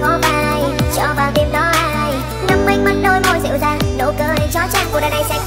có vai cho vào tim đó ai nắm anh mất đôi môi dịu dàng nụ cười chói chang của đời này sẽ